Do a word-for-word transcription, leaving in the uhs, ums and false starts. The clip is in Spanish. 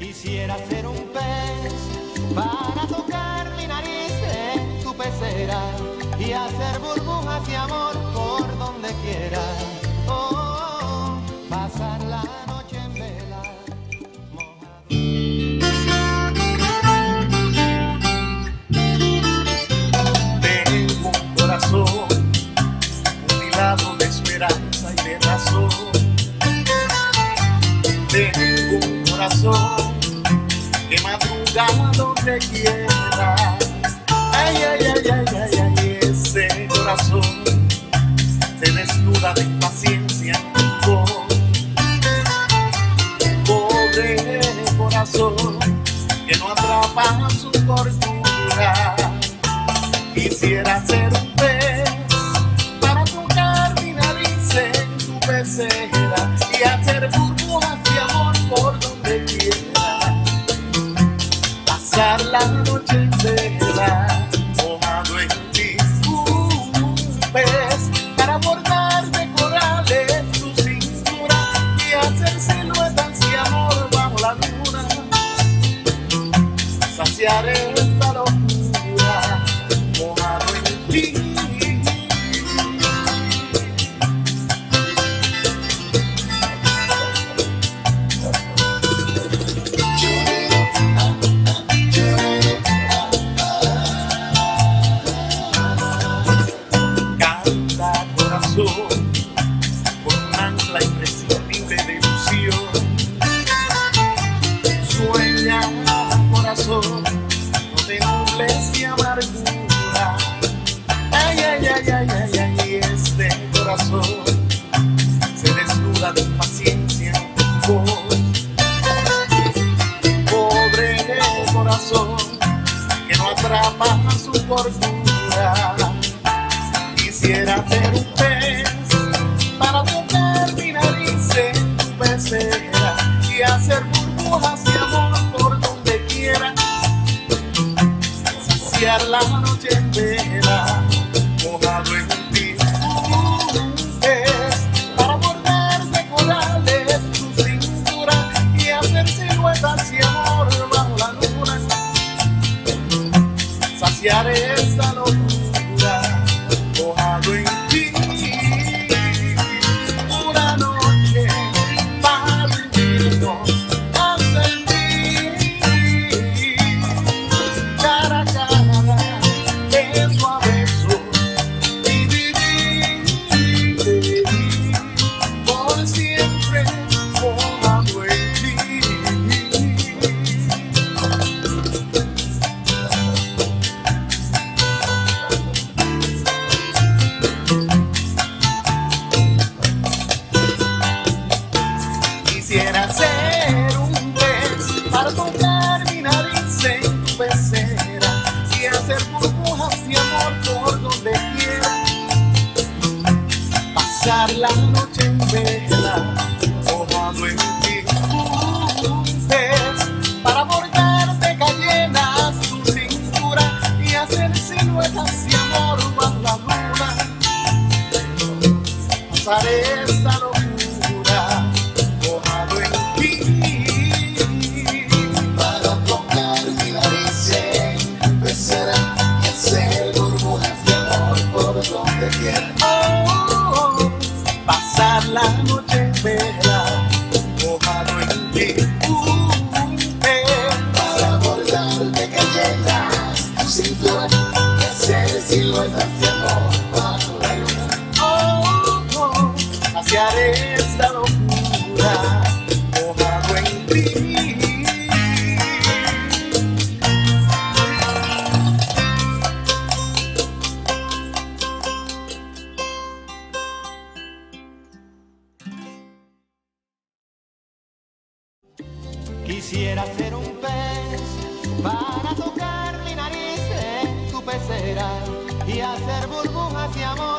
Quisiera ser un pez para tocar mi nariz en tu pecera y hacer burbujas de amor por donde quiera. Oh, oh, oh, pasar la noche en vela. Tengo un corazón mutilado de esperanza y de razón. Tengo un corazón que madruga donde quiera. Ay, ay, ay, ay, ay, ay, ese corazón se desnuda de impaciencia en tu voz. Pobre corazón que no atrapa su cordura. Quisiera ser un pez para tocar mi nariz en tu pecera y hacer burbujas de amor por donde quiera. Pasar la noche entera mojado en ti. Un pez para bordar de corales tu cintura y hacer siluetas de amor bajo la luna. Saciar esta locura mojado en ti. Canta corazón con un ancla imprescindible de ilusión. Sueña corazón, no te nubles de amargura. Ay, ay, ay, ay, ay, ay, este corazón se desnuda de impaciencia en tu voz. Pobre corazón que no atrapa su cordura. Quisiera ser un pez para tocar mi nariz en tu pecera y hacer burbujas de amor por donde quiera. Saciar la noche entera mojado en ti. Un pez para bordar de corales tu cintura y hacer siluetas de amor bajo la luna. Saciar esta locura mojado en ti. Una noche para vivirnos a sentir cara a cara, beso a beso y vivir por siempre mojado en ti. Quisiera ser un pez para tocar mi nariz en tu pecera y hacer burbujas de amor por donde quiera. Pasar la noche en vela mojado en ti. Un pez para bordar de cayenas tu cintura y hacer siluetas de amor bajo la luna. Pasar esta locura mojado en ti. Para tocar mi nariz en tu pecera y hacer burbujas de amor por donde quiera. Oh, oh, pasar la noche en vela mojado en ti. Un pez Para bordar de galletas tu cintura y hacer siluetas de amor bajo la luna. oh, oh, saciar esta locura mojado en ti. Quisiera ser un pez para tocar mi nariz en tu pecera y hacer burbujas de amor